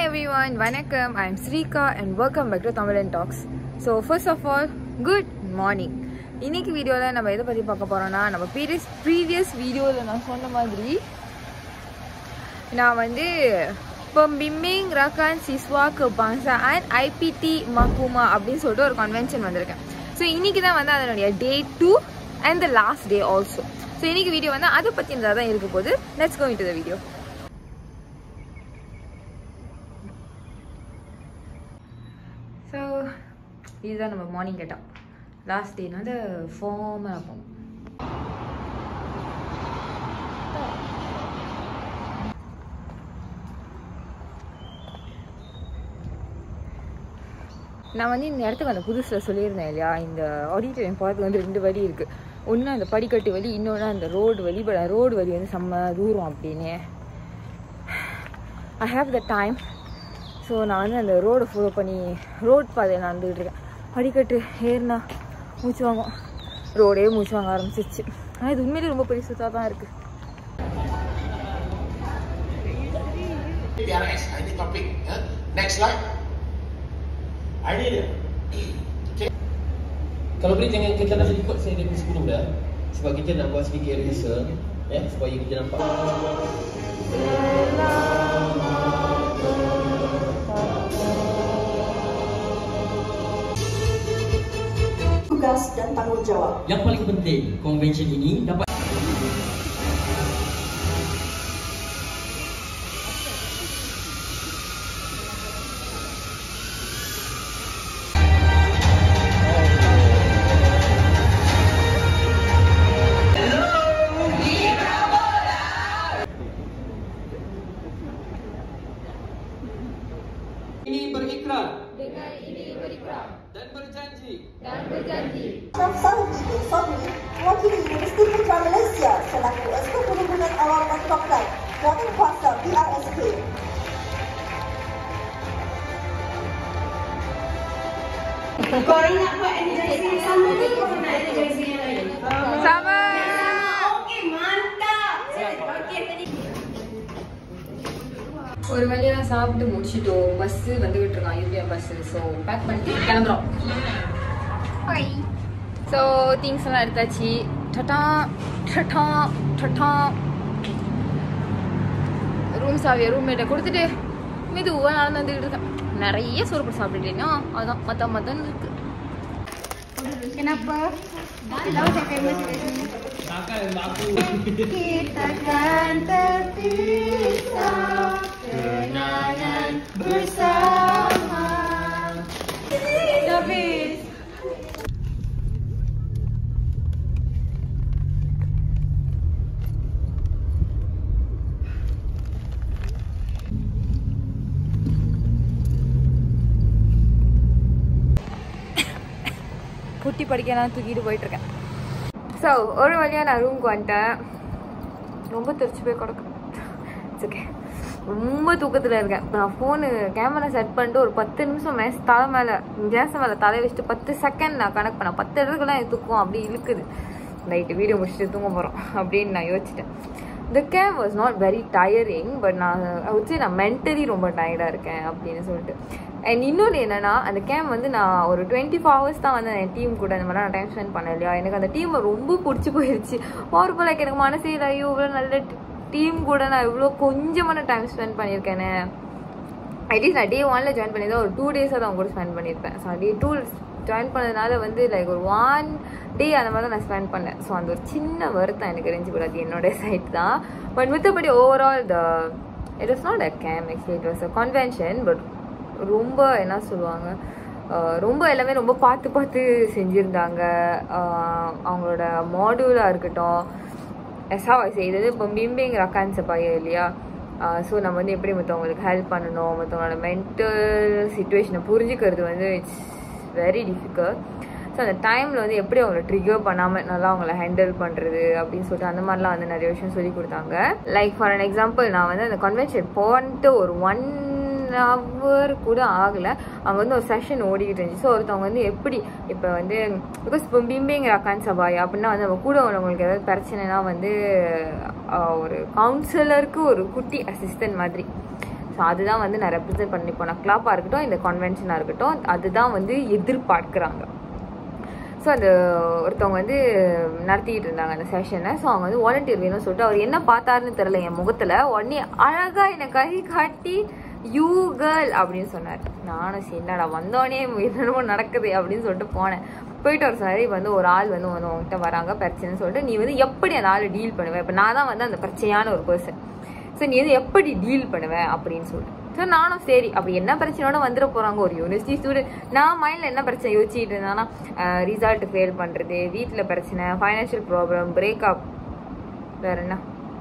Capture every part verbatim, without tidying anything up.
everyone, Vanakkam. I am Srika and welcome back to Tamil Talks. So first of all, good morning. இன்னைக்கு வீடியோல நம்ம எதை பத்தி பார்க்க போறோம்னா நம்ம previous previous வீடியோல நான் சொன்ன மாதிரி நான் வந்து Pembimbing Rakan Siswa Kebangsaan I P T Makuma அப்படின்னு சொல்லிட்டு ஒரு கன்வென்ஷன் வந்திருக்கேன். ஸோ இன்னைக்கு தான் வந்து அதனுடைய day two and the last day also. So இன்னைக்கு வீடியோ வந்து அதை பற்றி இருந்தால் தான் இருக்க போகுது. Let's go into the video. So இதுதான் நம்ம மார்னிங் கேட்டோம். லாஸ்ட் டேனால ஃபார்மாக இருக்கும். நான் வந்து இந்த இடத்துக்கு அந்த புதுசில் சொல்லியிருந்தேன் இல்லையா, இந்த ஆடிட்டோரியம் போகிறதுக்கு வந்து ரெண்டு வழி இருக்குது. ஒன்று அந்த படிக்கட்டு வழி, இன்னொன்று அந்த ரோடு வழி. பட் ரோடு வழி வந்து செம்ம தூரம் அப்படின்னு. I have the time. So நான் வந்து அந்த ரோடை ஃபாலோ பண்ணி ரோட் பாதையை நான் வந்துக்கிட்டு இருக்கேன். படிக்கட்டு ஏறினா மூச்சு வாங்கும், ரோடே மூச்சு வாங்க ஆரம்பிச்சிச்சு. ஆனால் இது உண்மையிலே ரொம்ப பெரிய சுத்தாக தான் இருக்குது. Kalau boleh jangan kita nak ikut saya dari sebelum dah, sebab kita nak buat sedikit rehearsal ya, supaya kita nampak. Tugas dan tanggungjawab. Yang paling penting, konvensyen ini dapat ini berikrar dengan ini berikrar dan berjanji dan berjanji Saudi, wakili Universiti Putra Malaysia selaku Eksekutif Perhubungan Awam dan Kaplan, Wakil Kuasa P R S K. Korang nak buat anniversary sama ke korang nak anniversary yang lain? sama. Okey, mantap. Okey, tadi ஒரு வழியாக சாப்பிட்டு முடிச்சிட்டோம். Bus வந்துகிட்டு இருக்கான், யூபியா bus. So back பண்ணிட்டு கிளம்புறோம். Hi. So things எல்லாம் எடுத்தாச்சு. டட்டா டட்டா டட்டா ரூம் சாவியை ரூம்மேட்டை கொடுத்துட்டு மெதுவாக நடந்து வந்துக்கிட்டு இருக்கேன். நிறைய சோறு போட்டு சாப்பிட்டுட்டேன்னா அதுதான் மற்ற மத்தன்னு இருக்கு. kenapa? Tahu saya famous di sini. takkan aku Kita kan terpisah, kenangan bersama. Habis. குட்டி படிக்கலாம் தூக்கிட்டு போயிட்டுருக்கேன். ஸோ ஒரு வழியாக நான் ரூமுக்கு வந்துட்டேன். ரொம்ப தெரிச்சு போய் கிடக்கு. ஓகே, ரொம்ப தூக்கத்தில் இருக்கேன். நான் ஃபோனு கேமரா செட் பண்ணிட்டு ஒரு பத்து நிமிஷம் மேஸ் தலை மேலே கேஸ் மேலே தலை வச்சுட்டு பத்து செகண்ட் நான் கனெக்ட் பண்ணேன். பத்து இடத்துக்குலாம் எனக்கு தூக்கம் அப்படி இழுக்குது. நைட்டு வீடியோ முடிச்சுட்டு தூங்க போகிறோம் அப்படின்னு நான் யோசிச்சிட்டேன். The camp was not very tiring, but நான் I would say நான் மென்டலி ரொம்ப டயர்டாக இருக்கேன் அப்படின்னு சொல்லிட்டு. அண்ட் இன்னொன்று என்னென்னா, அந்த கேம்ப் வந்து நான் ஒரு டுவெண்ட்டி ஃபோர் ஹவர்ஸ் தான் வந்து என் டீம் கூட இந்த மாதிரி நான் டைம் ஸ்பெண்ட் பண்ணேன் இல்லையா. எனக்கு அந்த டீமை ரொம்ப பிடிச்சி போயிடுச்சு. ஒரு போல எனக்கு மனசே இல்லை, ஐயோ இவ்வளோ நல்ல டீம் கூட நான் இவ்வளோ கொஞ்சமான டைம் ஸ்பெண்ட் பண்ணியிருக்கேனே. அட்லீஸ்ட் நான் டே ஒன்ல ஜாயின் பண்ணியிருந்தேன், ஒரு டூ டேஸாக தான் அவங்க கூட ஸ்பெண்ட் பண்ணியிருப்பேன். ஸோ டே டூ ஜாயின் பண்ணதுனால வந்து லைக் ஒரு ஒன் டே அந்த மாதிரி தான் நான் ஸ்பெண்ட் பண்ணேன். ஸோ அந்த ஒரு சின்ன வருத்தம் எனக்கு இருந்துச்சு கூட, அது என்னோட சைட் தான். பட் மித்தபடி overall the it was not a camp, actually it was a convention. But ரொம்ப என்ன சொல்லுவாங்க, ரொம்ப எல்லாமே ரொம்ப பார்த்து பார்த்து செஞ்சுருந்தாங்க. அவங்களோட மாடியூலாக இருக்கட்டும், எஸ்ஹாவ் செய்தது இப்போ பிம்பிங் ரக்கான் சபாயா இல்லையா. ஸோ நம்ம வந்து எப்படி மற்றவங்களுக்கு ஹெல்ப் பண்ணணும், மற்றவங்களோட மென்டல் சிச்சுவேஷனை புரிஞ்சுக்கிறது வந்து இட்ஸ் வெரி டிஃபிகல்ட். ஸோ அந்த டைமில் வந்து எப்படி அவங்கள ட்ரிகர் பண்ணாமல் நல்லா அவங்கள ஹேண்டில் பண்ணுறது அப்படின்னு சொல்லிட்டு அந்த மாதிரிலாம் வந்து நிறைய விஷயம் சொல்லி கொடுத்தாங்க. லைக் ஃபார் அன் எக்ஸாம்பிள், நான் வந்து அந்த கன்வென்ஷன் போன்ட்டு ஒரு ஒன் ஹவர் கூட ஆகலை, அங்கே வந்து ஒரு செஷன் ஓடிக்கிட்டு இருந்துச்சு. ஸோ ஒருத்தவங்க வந்து எப்படி இப்போ வந்து பிகாஸ் இப்போ பிம்பிங் ரக்கான் சபாயா அப்படின்னா வந்து நம்ம கூட உள்ளவங்களுக்கு ஏதாவது பிரச்சனைனா வந்து ஒரு கவுன்சிலருக்கு ஒரு குட்டி அசிஸ்டன்ட் மாதிரி ஸோ அதுதான் வந்து நான் ரெப்ரசென்ட் பண்ணி போனேன். கிளாப்பாக இருக்கட்டும், இந்த கன்வென்ஷனாக இருக்கட்டும், அதுதான் வந்து எதிர்பார்க்குறாங்க. ஸோ அந்த ஒருத்தவங்க வந்து நடத்திக்கிட்டு இருந்தாங்க அந்த செஷனை. ஸோ அவங்க வந்து வாலண்டியர் வேணும்னு சொல்லிட்டு அவர் என்ன பார்த்தாருன்னு தெரியல என் முகத்தில். உடனே அழகாக என்னை கை காட்டி யூ கேர்ள் அப்படின்னு சொன்னார். நானும் சரி என்னடா வந்தோடனே என்னென்னமோ நடக்குது அப்படின்னு சொல்லிட்டு போனேன். போயிட்டு அவர் சொன்னார், இப்போ வந்து ஒரு ஆள் வந்து வந்து உங்ககிட்ட வராங்க பிரச்சனைன்னு சொல்லிட்டு, நீ வந்து எப்படி அந்த ஆளை டீல் பண்ணுவேன்? இப்போ நான் தான் வந்து அந்த பிரச்சனையான ஒரு பர்சன். ஸோ நீ வந்து எப்படி டீல் பண்ணுவேன் அப்படின்னு சொல்லிட்டு. ஸோ நானும் சரி அப்படி என்ன பிரச்சனையோட வந்துட போகிறாங்க ஒரு யூனிவர்சிட்டி ஸ்டூடெண்ட். நான் மைண்டில் என்ன பிரச்சனை யோசிச்சுட்டு இருந்தேன்னா, ரிசல்ட் ஃபெயில் பண்ணுறது, வீட்டில் பிரச்சனை, ஃபைனான்ஷியல் ப்ராப்ளம், பிரேக்கப், வேற என்ன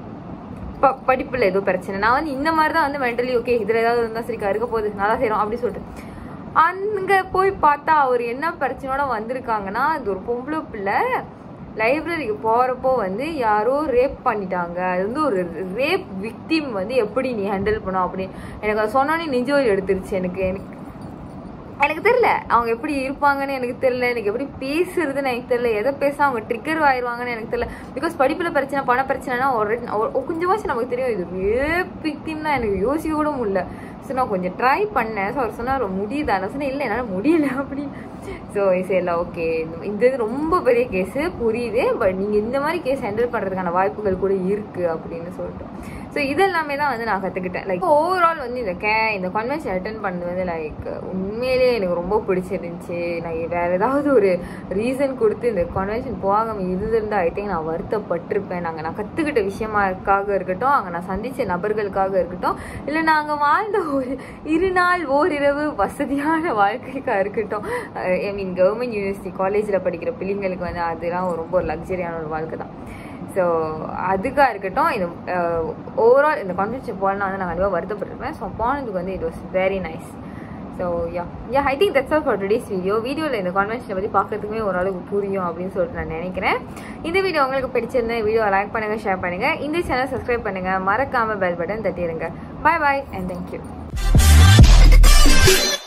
ப படிப்பில் ஏதோ பிரச்சனை. நான் வந்து இந்த மாதிரி தான் வந்து மென்டலி ஓகே இதில் ஏதாவது இருந்தால் சரிக்கா இருக்க போகுது நல்லா செய்கிறோம் அப்படின்னு சொல்லிட்டு அங்கே போய் பார்த்தா அவர் என்ன பிரச்சனையோட வந்திருக்காங்கன்னா, அது ஒரு பொம்பளை பிள்ளை லைப்ரரிக்கு போகிறப்போ வந்து யாரோ ரேப் பண்ணிட்டாங்க. அது வந்து ஒரு ரேப் விக்டிம் வந்து எப்படி நீ ஹேண்டில் பண்ணும் அப்படின்னு எனக்கு அது சொன்னோன்னே நெஞ்சோலி எடுத்துருச்சு. எனக்கு எனக்கு எனக்கு தெரில அவங்க எப்படி இருப்பாங்கன்னு எனக்கு தெரில, எனக்கு எப்படி பேசுறதுன்னு எனக்கு தெரில, எதை பேச அவங்க ட்ரிக்கர் ஆயிடுவாங்கன்னு எனக்கு தெரில. பிகாஸ் படிப்பில் பிரச்சனை பண பிரச்சனைனா ஒரு கொஞ்சமாச்சும் நமக்கு தெரியும், இது ரேப் விக்டிம்னா எனக்கு யோசிக்க கூட முடியல. ஸோ நான் கொஞ்சம் ட்ரை பண்ணேன். ஸோ அவர் சொன்னார் முடியுதா? நான் சொன்னேன் இல்லை என்னால் முடியல அப்படின்னு. ஸோ சரி இல்லை ஓகே இந்த இது ரொம்ப பெரிய கேஸு புரியுது, பட் நீங்கள் இந்த மாதிரி கேஸ் ஹேண்டில் பண்ணுறதுக்கான வாய்ப்புகள் கூட இருக்குது அப்படின்னு சொல்லிட்டு. ஸோ இதெல்லாமே தான் வந்து நான் கற்றுக்கிட்டேன். லைக் ஓவரால் வந்து இந்த கே இந்த கன்வென்ஷன் அட்டென்ட் பண்ணது வந்து லைக் உண்மையிலேயே எனக்கு ரொம்ப பிடிச்சிருந்துச்சு. நான் வேறு ஏதாவது ஒரு ரீசன் கொடுத்து இந்த கன்வென்ஷன் போகாமல் இருந்திருந்தால் ஐ திங்க் நான் வருத்தப்பட்டிருப்பேன். நாங்கள் நான் கற்றுக்கிட்ட விஷயமாக்காக இருக்கட்டும், அங்கே நான் சந்தித்த நபர்களுக்காக இருக்கட்டும், இல்லை நாங்கள் வாழ்ந்த ஒரு இரு நாள் ஓரிரவு வசதியான வாழ்க்கைக்காக இருக்கட்டும். ஐ மீன் கவர்மெண்ட் யூனிவர்சிட்டி காலேஜில் படிக்கிற பிள்ளைங்களுக்கு வந்து அதெல்லாம் ரொம்ப ஒரு லக்ஸரியான ஒரு வாழ்க்கை தான். ஸோ அதுக்காக இருக்கட்டும், இந்த ஓவரால் இந்த கன்வென்ஷன் போனால் வந்து நான் கண்டிப்பாக வருத்தப்பட்டிருப்பேன். ஸோ போனதுக்கு வந்து it was very nice. So yeah yeah I think that's all for today's video. வீடியோவில் இந்த கன்வென்ஷனை பற்றி பார்க்கறதுக்குமே ஓரளவுக்கு புரியும் அப்படின்னு சொல்லிட்டு நான் நினைக்கிறேன். இந்த வீடியோ உங்களுக்கு பிடிச்சிருந்தேன், வீடியோ லைக் பண்ணுங்கள், ஷேர் பண்ணுங்கள், இந்த சேனல் சப்ஸ்கிரைப் பண்ணுங்கள், மறக்காமல் பெல் பட்டன் தட்டிடுங்க. Bye bye and thank you.